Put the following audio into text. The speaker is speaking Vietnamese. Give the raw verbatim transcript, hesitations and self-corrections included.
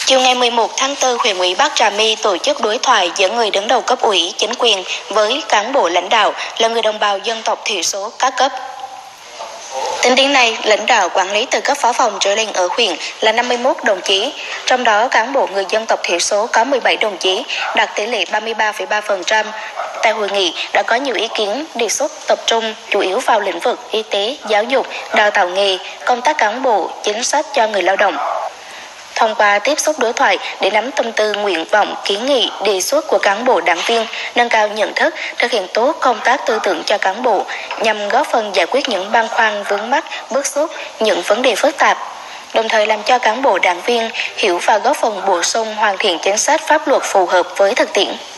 Chiều ngày mười một tháng tư, huyện ủy Bắc Trà My tổ chức đối thoại giữa người đứng đầu cấp ủy, chính quyền với cán bộ lãnh đạo là người đồng bào dân tộc thiểu số các cấp. Tính đến nay, lãnh đạo quản lý từ cấp phó phòng trở lên ở huyện là năm mươi mốt đồng chí, trong đó cán bộ người dân tộc thiểu số có mười bảy đồng chí, đạt tỷ lệ ba mươi ba phẩy ba phần trăm. Tại hội nghị đã có nhiều ý kiến đề xuất tập trung chủ yếu vào lĩnh vực y tế, giáo dục, đào tạo nghề, công tác cán bộ, chính sách cho người lao động. Thông qua tiếp xúc đối thoại để nắm tâm tư, nguyện vọng, kiến nghị, đề xuất của cán bộ đảng viên, nâng cao nhận thức, thực hiện tốt công tác tư tưởng cho cán bộ, nhằm góp phần giải quyết những băn khoăn vướng mắc, bức xúc, những vấn đề phức tạp, đồng thời làm cho cán bộ đảng viên hiểu và góp phần bổ sung hoàn thiện chính sách pháp luật phù hợp với thực tiễn.